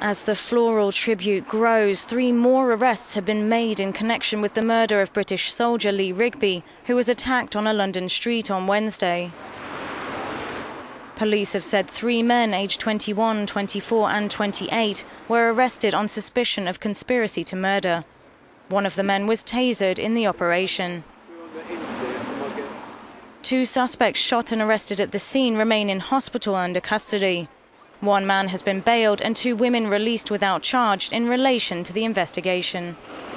As the floral tribute grows, 3 more arrests have been made in connection with the murder of British soldier Lee Rigby, who was attacked on a London street on Wednesday. Police have said 3 men aged 21, 24 and 28 were arrested on suspicion of conspiracy to murder. One of the men was tasered in the operation. 2 suspects shot and arrested at the scene remain in hospital under custody. 1 man has been bailed and 2 women released without charge in relation to the investigation.